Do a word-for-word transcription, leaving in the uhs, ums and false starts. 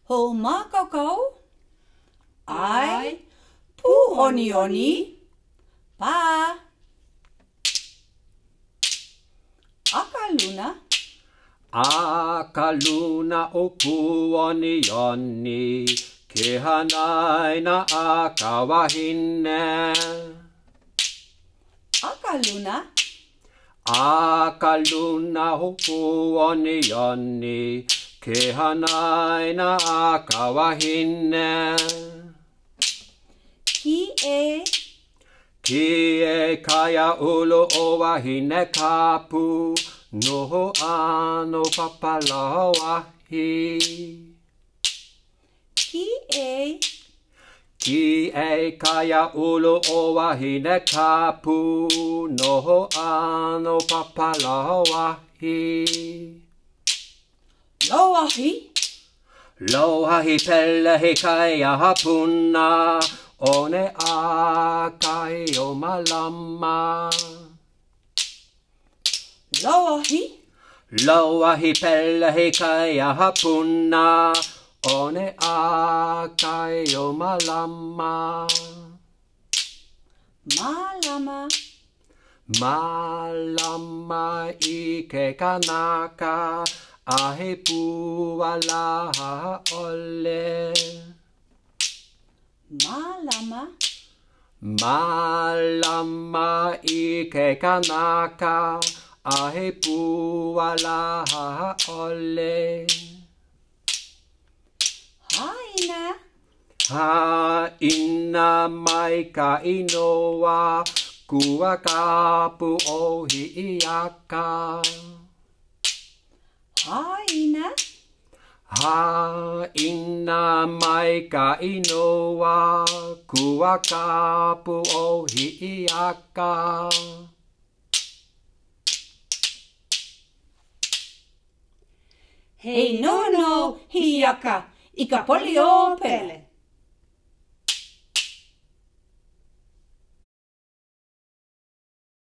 Ho mākaukau, ai, pu oni oni, pā. Aka luna. Aka luna o pu oni oni, ke hanaina aka wahine. Aka luna. Aka luna o pu oni oni, ke hanaina aka wahine. Ki e. Ki e kaya ulo o wahine kapu, noho ano papalawahi. Ki e. Ki e kaya ulo o wahine kapu, noho ano papalawahi. Loahi. Loahi pele he kaya hapuna, one a kai o malama. Loahi. Loahi pele he kaya hapuna, one a kai o malama. Malama. Malama I ke kanaka, ahe pualaha ole. Malama. Malama I ke kanaka, ahe pualaha ole. Haina. Haina mai ka inoa, kua kapu o hiiaka. Haina. Haina mai ka inoa, kua kapu o hiiaka. Hei nono hiaka, ika poli o pele.